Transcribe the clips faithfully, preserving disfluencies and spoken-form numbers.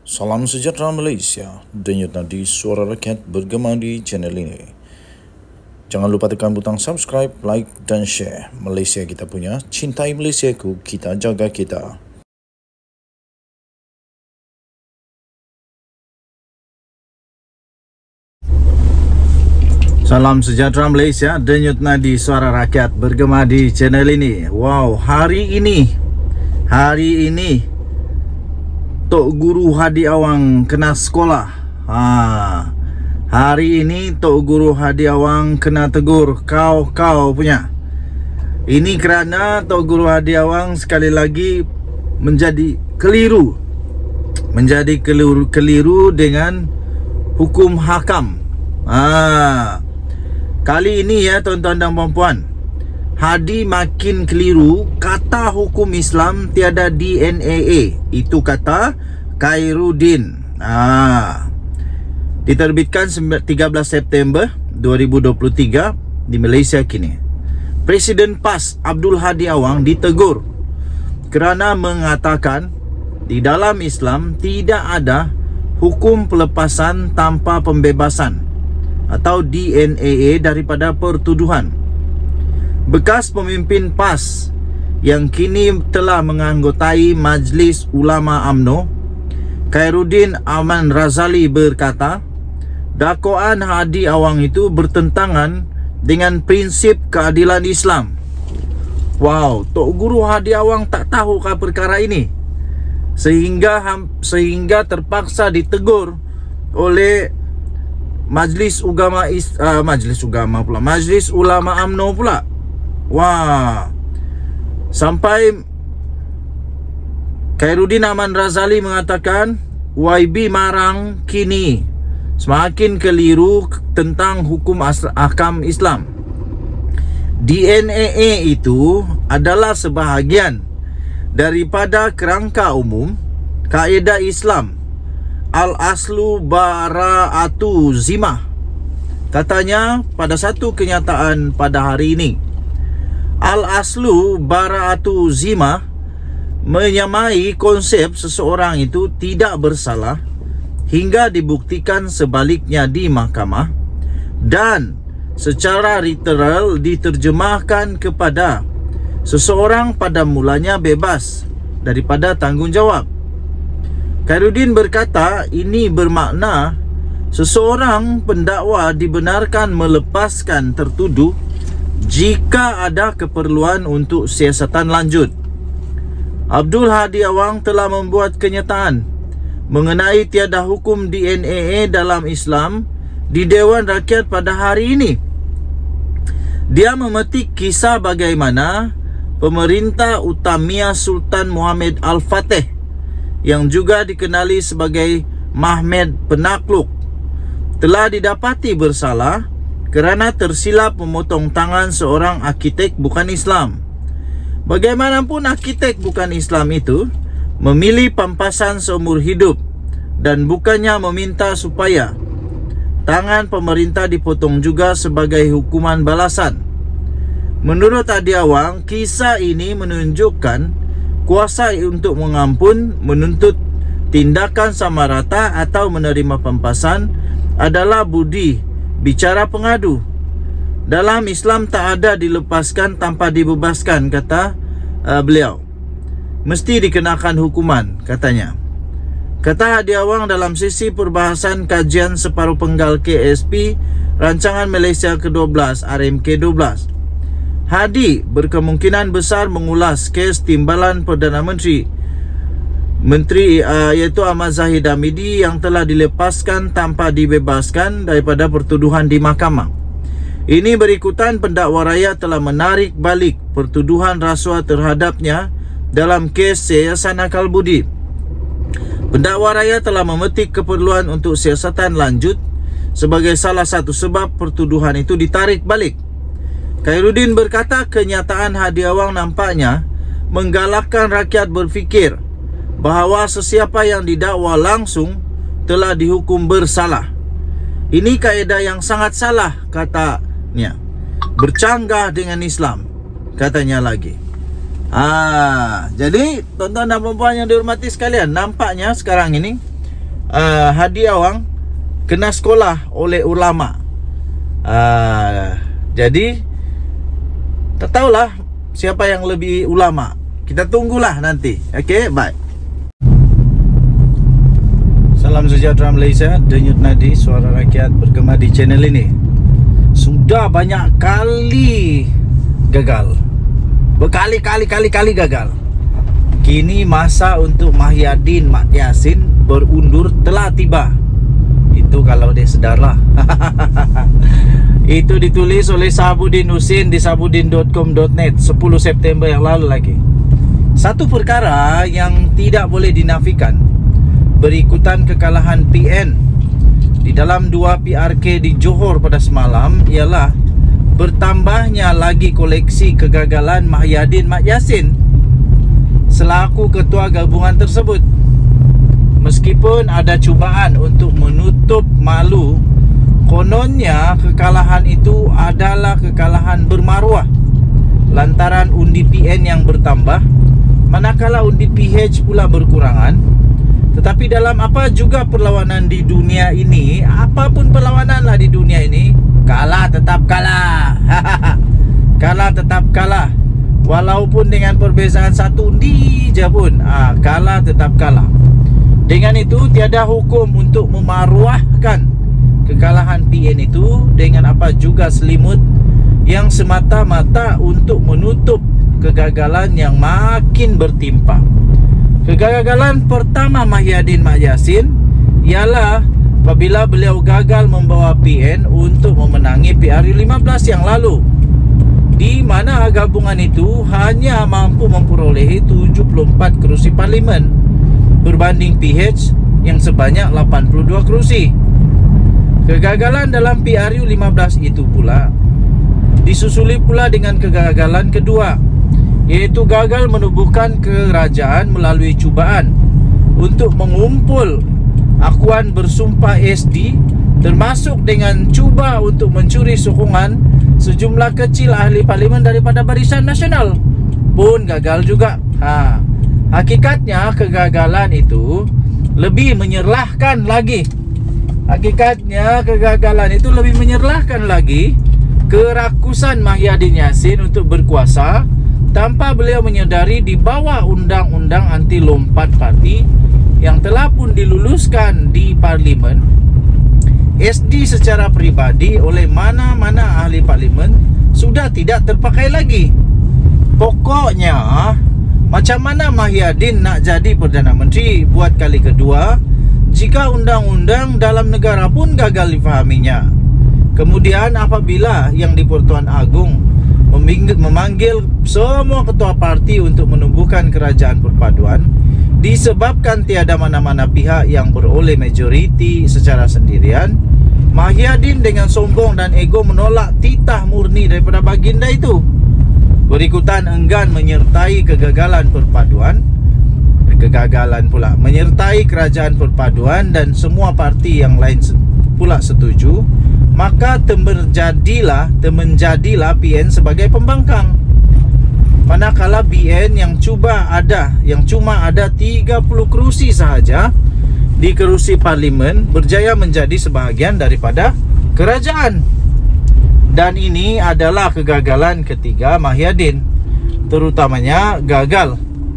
Salam sejahtera Malaysia, denyut nadi suara rakyat bergema di channel ini. Jangan lupa tekan butang subscribe, like dan share. Malaysia kita punya, cintai Malaysiaku, kita jaga kita. Salam sejahtera Malaysia, denyut nadi suara rakyat bergema di channel ini. Wow, hari ini, hari ini Tok Guru Hadi Awang kena sekolah. Ha, hari ini Tok Guru Hadi Awang kena tegur kau-kau punya. Ini kerana Tok Guru Hadi Awang sekali lagi menjadi keliru. Menjadi keliru, keliru dengan hukum hakam. Ha, kali ini ya tuan-tuan dan puan-puan, Hadi makin keliru. Kata hukum Islam tiada D N A A. Itu kata Khairuddin. Ah, diterbitkan tiga belas September dua ribu dua puluh tiga di Malaysia kini. Presiden P A S Abdul Hadi Awang ditegur kerana mengatakan di dalam Islam tidak ada hukum pelepasan tanpa pembebasan atau D N A A daripada pertuduhan. Bekas pemimpin P A S yang kini telah menganggotai Majlis Ulama U M N O, Khairuddin Aman Razali berkata, dakwaan Hadi Awang itu bertentangan dengan prinsip keadilan Islam. Wow, Tok Guru Hadi Awang tak tahukah perkara ini? Sehingga sehingga terpaksa ditegur oleh Majlis Ugama uh, Majlis Ugama pula, Majlis Ulama U M N O pula. Wah, sampai Khairuddin Aman Razali mengatakan Y B Marang kini semakin keliru tentang hukum ahkam Islam. D N A A itu adalah sebahagian daripada kerangka umum kaedah Islam, Al-Aslu Bara'atu Zimah. Katanya pada satu kenyataan pada hari ini, Al-Aslu Bara'atu Zimah menyamai konsep seseorang itu tidak bersalah hingga dibuktikan sebaliknya di mahkamah, dan secara literal diterjemahkan kepada seseorang pada mulanya bebas daripada tanggungjawab. Khairuddin berkata ini bermakna seseorang pendakwa dibenarkan melepaskan tertuduh jika ada keperluan untuk siasatan lanjut. Abdul Hadi Awang telah membuat kenyataan mengenai tiada hukum D N A A dalam Islam di Dewan Rakyat pada hari ini. Dia memetik kisah bagaimana pemerintah Utamiyah Sultan Muhammad Al-Fatih, yang juga dikenali sebagai Mahmud Penakluk, telah didapati bersalah kerana tersilap memotong tangan seorang arkitek bukan Islam. Bagaimanapun arkitek bukan Islam itu memilih pampasan seumur hidup dan bukannya meminta supaya tangan pemerintah dipotong juga sebagai hukuman balasan. Menurut Hadi Awang, kisah ini menunjukkan kuasa untuk mengampun, menuntut tindakan sama rata atau menerima pampasan adalah budi bicara pengadu. Dalam Islam tak ada dilepaskan tanpa dibebaskan, kata uh, beliau. Mesti dikenakan hukuman, katanya. Kata Hadi Awang dalam sesi perbahasan kajian separuh penggal K S P Rancangan Malaysia ke dua belas R M K dua belas. Hadi berkemungkinan besar mengulas kes timbalan Perdana Menteri Menteri uh, iaitu Ahmad Zahid Hamidi yang telah dilepaskan tanpa dibebaskan daripada pertuduhan di mahkamah. Ini berikutan pendakwa raya telah menarik balik pertuduhan rasuah terhadapnya dalam kes siasatan akal budi. Pendakwa raya telah memetik keperluan untuk siasatan lanjut sebagai salah satu sebab pertuduhan itu ditarik balik. Khairuddin berkata kenyataan Hadi Awang nampaknya menggalakkan rakyat berfikir bahawa sesiapa yang didakwa langsung telah dihukum bersalah. Ini kaedah yang sangat salah, katanya. Bercanggah dengan Islam, katanya lagi. Ah, jadi tuan-tuan dan puan-puan yang dihormati sekalian, nampaknya sekarang ini uh, hadiah wang kena sekolah oleh ulama. uh, Jadi tak tahulah siapa yang lebih ulama. Kita tunggulah nanti. Okay, bye. Salam sejahtera Malaysia. Denyut nadi suara rakyat bergema di channel ini. Sudah banyak kali gagal, berkali-kali kali-kali gagal. Kini masa untuk Mahyadin Mat Yassin berundur telah tiba. Itu kalau dia sedarlah. Itu ditulis oleh Sahabudin Husin di sahabudin dot com dot net sepuluh September yang lalu lagi. Satu perkara yang tidak boleh dinafikan, berikutan kekalahan P N di dalam dua P R K di Johor pada semalam, ialah bertambahnya lagi koleksi kegagalan Mahyadin Mat Yassin selaku ketua gabungan tersebut. Meskipun ada cubaan untuk menutup malu, kononnya kekalahan itu adalah kekalahan bermaruah lantaran undi P N yang bertambah, manakala undi P H pula berkurangan. Tetapi dalam apa juga perlawanan di dunia ini, apapun perlawanan lah di dunia ini, kalah tetap kalah. Kalah tetap kalah. Walaupun dengan perbezaan satu undi je pun, ah, kalah tetap kalah. Dengan itu tiada hukum untuk memaruahkan kekalahan P N itu dengan apa juga selimut yang semata-mata untuk menutup kegagalan yang makin bertimpa. Kegagalan pertama Mahyadin Mat Yassin ialah apabila beliau gagal membawa P N untuk memenangi P R U lima belas yang lalu, di mana gabungan itu hanya mampu memperolehi tujuh puluh empat kerusi parlimen berbanding P H yang sebanyak lapan puluh dua kerusi. Kegagalan dalam P R U lima belas itu pula disusuli pula dengan kegagalan kedua, iaitu gagal menubuhkan kerajaan melalui cubaan untuk mengumpul akuan bersumpah S D, termasuk dengan cuba untuk mencuri sokongan sejumlah kecil ahli parlimen daripada Barisan Nasional, pun gagal juga. ha. Hakikatnya kegagalan itu lebih menyerlahkan lagi. Hakikatnya kegagalan itu lebih menyerlahkan lagi kerakusan Mahyadin Yassin untuk berkuasa tanpa beliau menyedari di bawah undang-undang anti lompat parti yang telah pun diluluskan di parlimen. S D secara peribadi oleh mana-mana ahli parlimen sudah tidak terpakai lagi. Pokoknya macam mana Mahyadin nak jadi Perdana Menteri buat kali kedua jika undang-undang dalam negara pun gagal difahaminya? Kemudian apabila yang di Pertuan Agong memanggil semua ketua parti untuk menubuhkan kerajaan perpaduan, disebabkan tiada mana-mana pihak yang beroleh majoriti secara sendirian, Mahyadin dengan sombong dan ego menolak titah murni daripada baginda itu. Berikutan enggan menyertai kegagalan perpaduan, kegagalan pula menyertai kerajaan perpaduan dan semua parti yang lain pula setuju, maka temenjadilah temenjadilah P N sebagai pembangkang. Manakala B N yang cuba ada yang cuma ada tiga puluh kerusi sahaja di kerusi parlimen berjaya menjadi sebahagian daripada kerajaan. Dan ini adalah kegagalan ketiga Mahyadin, terutamanya gagal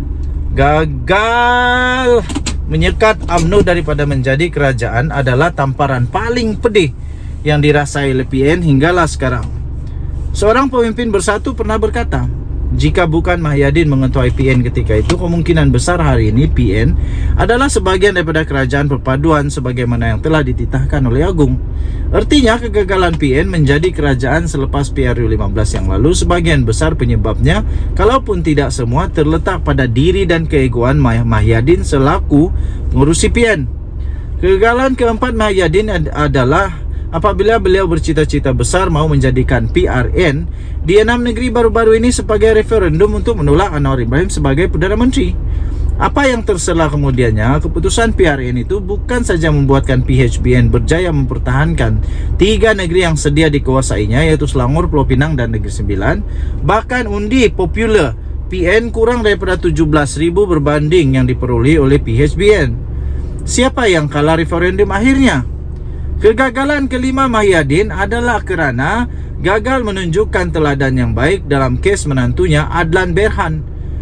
gagal menyekat U M N O daripada menjadi kerajaan adalah tamparan paling pedih yang dirasai oleh P N hinggalah sekarang. Seorang pemimpin bersatu pernah berkata, jika bukan Mahyadin mengetuai P N ketika itu, kemungkinan besar hari ini P N adalah sebagian daripada kerajaan perpaduan sebagaimana yang telah dititahkan oleh Agung. Artinya kegagalan P N menjadi kerajaan selepas P R U lima belas yang lalu, sebagian besar penyebabnya, kalaupun tidak semua, terletak pada diri dan keegoan Mahyadin selaku pengurusi P N. Kegagalan keempat Mahyadin ad adalah apabila beliau bercita-cita besar mau menjadikan P R N di enam negeri baru-baru ini sebagai referendum untuk menolak Anwar Ibrahim sebagai Perdana Menteri. Apa yang terselah kemudiannya, keputusan P R N itu bukan saja membuatkan P H B N berjaya mempertahankan tiga negeri yang sedia dikuasainya, yaitu Selangor, Pulau Pinang dan Negeri Sembilan. Bahkan undi popular P N kurang daripada tujuh belas ribu berbanding yang diperoleh oleh P H B N. Siapa yang kalah referendum akhirnya? Kegagalan kelima Mahyadin adalah kerana gagal menunjukkan teladan yang baik dalam kes menantunya Adlan Berhan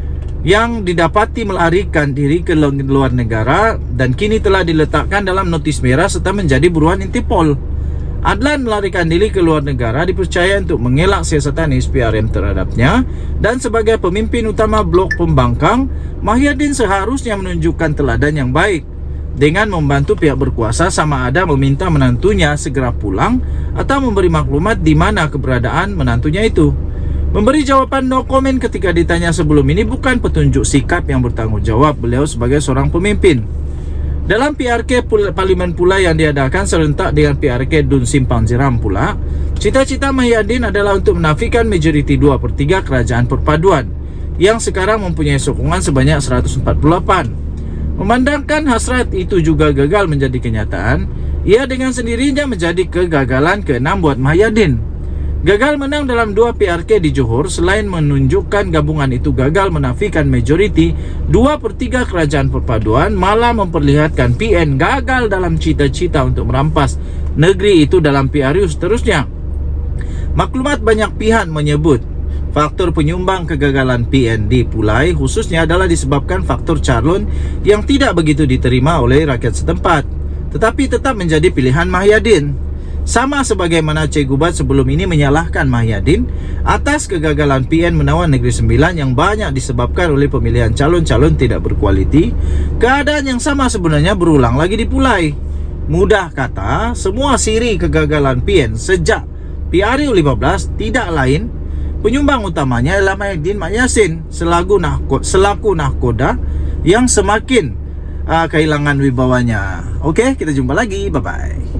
yang didapati melarikan diri ke luar negara dan kini telah diletakkan dalam notis merah serta menjadi buruan Interpol. Adlan melarikan diri ke luar negara dipercaya untuk mengelak siasatan S P R M terhadapnya, dan sebagai pemimpin utama blok pembangkang, Mahyadin seharusnya menunjukkan teladan yang baik dengan membantu pihak berkuasa, sama ada meminta menantunya segera pulang atau memberi maklumat di mana keberadaan menantunya itu. Memberi jawaban no comment ketika ditanya sebelum ini bukan petunjuk sikap yang bertanggungjawab beliau sebagai seorang pemimpin. Dalam P R K Parlimen pula yang diadakan serentak dengan P R K Dun Simpang Jeram pula, cita-cita Mahyadin adalah untuk menafikan majoriti dua per tiga kerajaan perpaduan yang sekarang mempunyai sokongan sebanyak seratus empat puluh lapan. Memandangkan hasrat itu juga gagal menjadi kenyataan, ia dengan sendirinya menjadi kegagalan keenam buat Mahyadin. Gagal menang dalam dua P R K di Johor selain menunjukkan gabungan itu gagal menafikan majoriti dua per tiga kerajaan perpaduan, malah memperlihatkan P N gagal dalam cita-cita untuk merampas negeri itu dalam P R U seterusnya. Maklumat banyak pihak menyebut faktor penyumbang kegagalan P N di Pulai khususnya adalah disebabkan faktor calon yang tidak begitu diterima oleh rakyat setempat, tetapi tetap menjadi pilihan Mahyadin. Sama sebagaimana Cikgu Bat sebelum ini menyalahkan Mahyadin atas kegagalan P N menawan Negeri Sembilan yang banyak disebabkan oleh pemilihan calon-calon tidak berkualiti, keadaan yang sama sebenarnya berulang lagi di Pulai. Mudah kata, semua siri kegagalan P N sejak P R U lima belas tidak lain, penyumbang utamanya adalah Mahyadin Mat Yassin selaku nahkod, selaku nahkoda yang semakin uh, kehilangan wibawanya. Okey, kita jumpa lagi. Bye-bye.